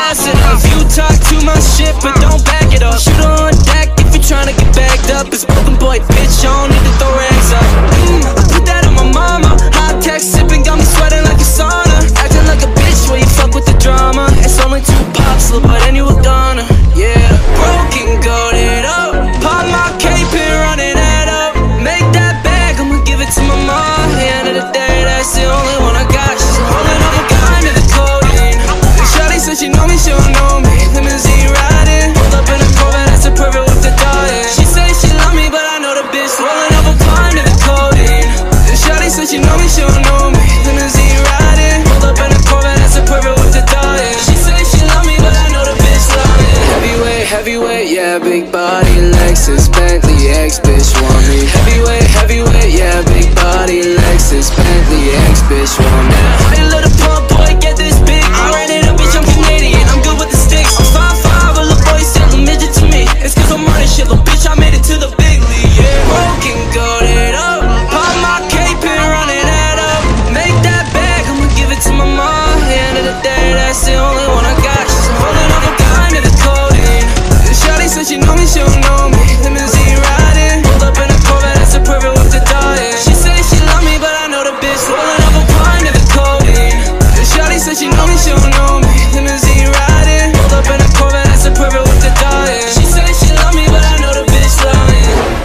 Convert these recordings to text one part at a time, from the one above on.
pass it up. You talk too much shit, but don't back it up. Shoot on deck if you're trying to get backed up. It's broken boy, bitch, I don't need to throw rags up. I put that on my mama. High tech sipping, got me sweating like a sauna. Acting like a bitch where you fuck with the drama. It's only 2 pops, little but then you were gonna. Yeah, broken, goated up. Pop my cape and run it head up. Make that bag, I'ma give it to my mom. At the end of the day, that's the only one I got. She's holding up a gun to the codeine. Shawty said she know me, she don't know me. Limousine riding, pulled up in a Corvette, that's a perfect with the diet. She said she love me, but I know the bitch rolling up a pint to the codeine. Shawty said she know me, she don't know me. Limousine riding, pulled up in a Corvette, that's a perfect with the diet. She said she love me, but I know the bitch lying. Heavyweight, heavyweight, yeah, big body, Lexus, Bentley, X bitch want me. Heavyweight, heavyweight, yeah, big body, Lexus, Bentley, X bitch want me. Hey, little pump boy, get this big. I ran it up, bitch, I'm Canadian, I'm good with the sticks. I'm 5'5", a little boy, still a midget to me. It's cause I'm running shit, little bitch, I made it to the big league, yeah. Broken, goated up, pop my cape and run it head up. Make that bag, I'ma give it to my mom. At the end of the day, that's the only one I got. She's holding up a gun to the codeine. Shawty said she know me, she don't know me. Limousine riding, pulled up in a Corvette, that's a perfect with the diet. She said she love me, but I know the bitch rolling up a pint to the codeine. Shawty said she know me, she don't know me. Limousine riding, pulled up in a Corvette, that's a perfect with the diet. She said she love me, but I know the bitch lying.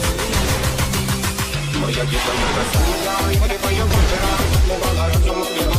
Voy a quitarme la sangre, voy a poner a